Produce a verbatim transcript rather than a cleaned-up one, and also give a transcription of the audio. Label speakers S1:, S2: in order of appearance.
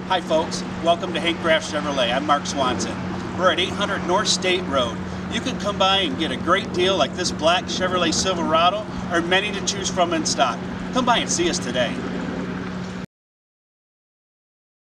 S1: Hi folks, welcome to Hank Graff Chevrolet. I'm Mark Swanson. We're at eight hundred North State Road. You can come by and get a great deal like this black Chevrolet Silverado or many to choose from in stock. Come by and see us today.